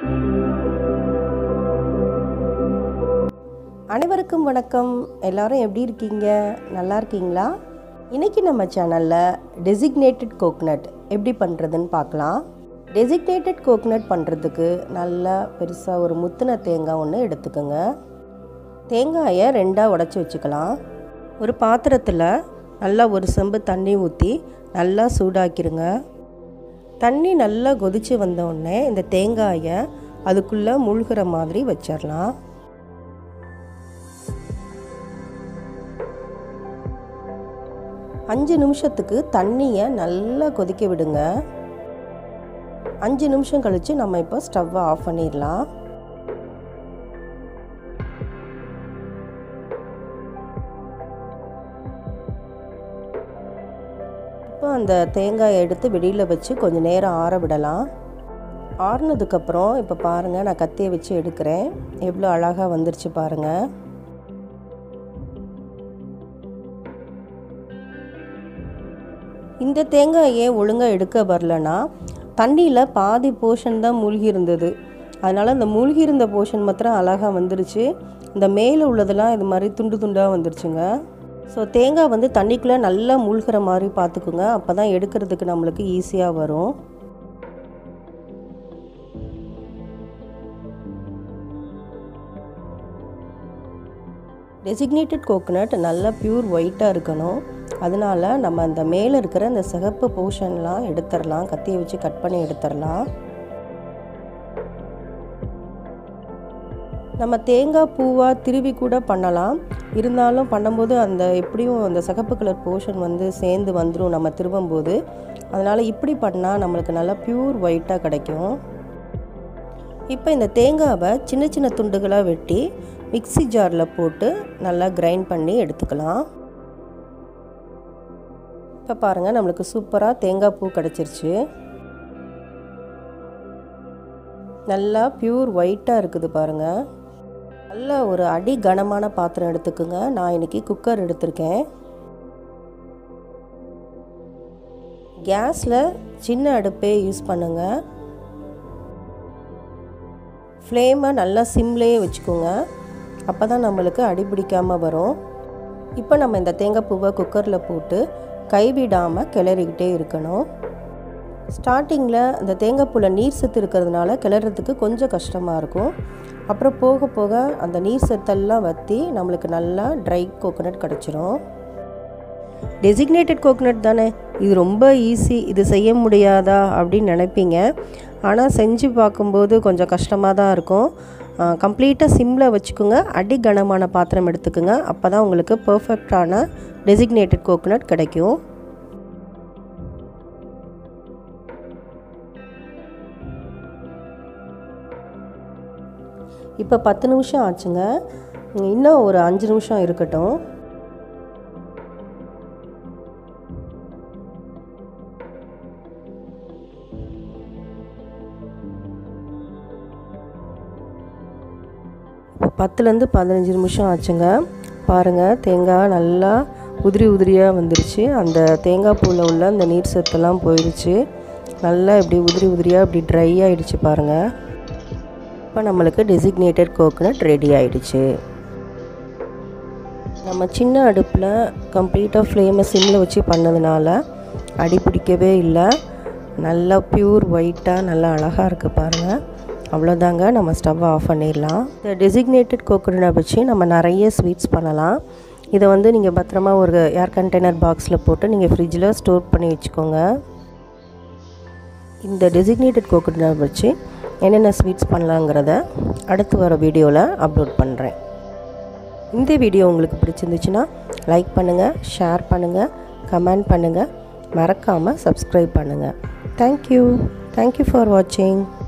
அனைவருக்கும் வணக்கம். எல்லாரும் எப்படி இருக்கீங்க? நல்லா இருக்கீங்களா? இன்றைக்கி நம்ம சேனலில் டெசிக்னேட்டட் கோகனட் எப்படி பண்ணுறதுன்னு பார்க்கலாம். டெசிக்னேட்டட் கோகனட் பண்ணுறதுக்கு நல்லா பெருசாக ஒரு முத்தின தேங்காய் ஒன்று எடுத்துக்கோங்க. தேங்காயை ரெண்டாக உடச்சி வச்சுக்கலாம். ஒரு பாத்திரத்தில் நல்லா ஒரு செம்பு தண்ணி ஊற்றி நல்லா சூடாக்கிடுங்க. தண்ணி நல்லா கொதித்து வந்தோடனே இந்த தேங்காயை அதுக்குள்ளே மூழ்கிற மாதிரி வச்சிடலாம். அஞ்சு நிமிஷத்துக்கு தண்ணியை நல்லா கொதிக்க விடுங்க. 5 நிமிஷம் கழித்து நம்ம இப்போ ஸ்டவ்வை ஆஃப் பண்ணிடலாம். இப்போ அந்த தேங்காயை எடுத்து வெளியில் வச்சு கொஞ்சம் நேரம் ஆற விடலாம். ஆறுனதுக்கப்புறம் இப்போ பாருங்கள், நான் கத்தியை வச்சு எடுக்கிறேன். எவ்வளோ அழகாக வந்துருச்சு பாருங்கள். இந்த தேங்காயை ஒழுங்காக எடுக்க வரலன்னா தண்ணியில் பாதி போர்ஷன் தான் மூழ்கி இருந்தது. அதனால் அந்த மூழ்கி இருந்த போர்ஷன் மாத்திரம் அழகாக வந்துருச்சு. இந்த மேலே உள்ளதெல்லாம் இது மாதிரி துண்டு துண்டாக வந்துருச்சுங்க. ஸோ தேங்காய் வந்து தண்ணிக்குள்ளே நல்லா மூழ்கிற மாதிரி பார்த்துக்குங்க. அப்போ தான் எடுக்கிறதுக்கு நம்மளுக்கு ஈஸியாக வரும். டெசிக்னேட்டட் கோகனட் நல்லா பியூர் ஒயிட்டாக இருக்கணும். அதனால் நம்ம அந்த மேலே இருக்கிற அந்த சிகப்பு போர்ஷன்லாம் எடுத்துடலாம். கத்தியை வச்சு கட் பண்ணி எடுத்துடலாம். நம்ம தேங்காய் பூவாக திருவி கூட பண்ணலாம். இருந்தாலும் பண்ணும்போது அந்த எப்படியும் அந்த சிகப்பு கலர் போர்ஷன் வந்து சேர்ந்து வந்துடும் நம்ம திருவும்போது. அதனால் இப்படி பண்ணால் நம்மளுக்கு நல்லா பியூர் ஒயிட்டாக கிடைக்கும். இப்போ இந்த தேங்காவை சின்ன சின்ன துண்டுகளாக வெட்டி மிக்ஸி ஜாரில் போட்டு நல்லா கிரைண்ட் பண்ணி எடுத்துக்கலாம். இப்போ பாருங்கள், நம்மளுக்கு சூப்பராக தேங்காய் பூ கிடச்சிருச்சு. நல்லா பியூர் ஒயிட்டாக இருக்குது பாருங்கள். நல்லா ஒரு அடி கனமான பாத்திரம் எடுத்துக்குங்க. நான் இன்றைக்கி குக்கர் எடுத்திருக்கேன். கேஸில் சின்ன அடுப்பே யூஸ் பண்ணுங்கள். ஃப்ளேமை நல்லா சிம்லேயே வச்சுக்கோங்க. அப்போ தான் நம்மளுக்கு அடிபிடிக்காமல் வரும். இப்போ நம்ம இந்த தேங்காய் பூவை குக்கரில் போட்டு கைவிடாமல் கிளறிக்கிட்டே இருக்கணும். ஸ்டார்டிங்கில் இந்த தேங்காய் பூவில் நீர் சத்து இருக்கிறதுனால கிளறதுக்கு கொஞ்சம் கஷ்டமாக இருக்கும். அப்புறம் போக போக அந்த நீர் சத்தெல்லாம் வற்றி நம்மளுக்கு நல்லா ட்ரை கோகனட் கிடச்சிரும். டெசிக்னேட்டட் கோகனட் தானே, இது ரொம்ப ஈஸி, இது செய்ய முடியாதா அப்படின்னு நினைப்பீங்க. ஆனால் செஞ்சு பார்க்கும்போது கொஞ்சம் கஷ்டமாக தான் இருக்கும். கம்ப்ளீட்டாக சிம்மில் வச்சுக்கோங்க. அடி கனமான பாத்திரம் எடுத்துக்கோங்க. அப்போ தான் உங்களுக்கு பர்ஃபெக்டான டெசிக்னேட்டட் கோகனட் கிடைக்கும். இப்போ 10 நிமிஷம் ஆச்சுங்க. இன்னும் ஒரு 5 நிமிஷம் இருக்கட்டும். இப்போ 10லேருந்து 15 நிமிஷம் ஆச்சுங்க. பாருங்கள், தேங்காய் நல்லா உதிரி உதிரியாக வந்துருச்சு. அந்த தேங்காய் பூவில் உள்ள அந்த நீர் சத்தெல்லாம் போயிடுச்சு. நல்லா இப்படி உதிரி உதிரியாக இப்படி ட்ரை ஆகிடுச்சு பாருங்கள். இப்போ நம்மளுக்கு டெசிக்னேட்டட் கோகனட் ரெடி ஆகிடுச்சு. நம்ம சின்ன அடுப்பில் கம்ப்ளீட்டாக ஃப்ளேமை சிம்மில் வச்சு பண்ணதுனால அடி பிடிக்கவே இல்லை. நல்லா பியூர் ஒயிட்டாக நல்லா அழகாக இருக்குது பாருங்கள். அவ்வளோதாங்க, நம்ம ஸ்டவ்வை ஆஃப் பண்ணிடலாம். இந்த டெசிக்னேட்டட் கோகனட்டை வச்சு நம்ம நிறைய ஸ்வீட்ஸ் பண்ணலாம். இதை வந்து நீங்கள் பத்திரமா ஒரு ஏர் கண்டெய்னர் பாக்ஸில் போட்டு நீங்கள் ஃப்ரிட்ஜில் ஸ்டோர் பண்ணி வச்சுக்கோங்க. இந்த டெசிக்னேட்டட் கோகனட்டை வச்சு என்னென்ன ஸ்வீட்ஸ் பண்ணலாங்கிறத அடுத்து வர வீடியோவில் அப்லோட் பண்ணுறேன். இந்த வீடியோ உங்களுக்கு பிடிச்சிருந்துச்சுன்னா லைக் பண்ணுங்கள், ஷேர் பண்ணுங்கள், கமெண்ட் பண்ணுங்கள், மறக்காமல் சப்ஸ்கிரைப் பண்ணுங்கள். தேங்க்யூ ஃபார் வாட்சிங்.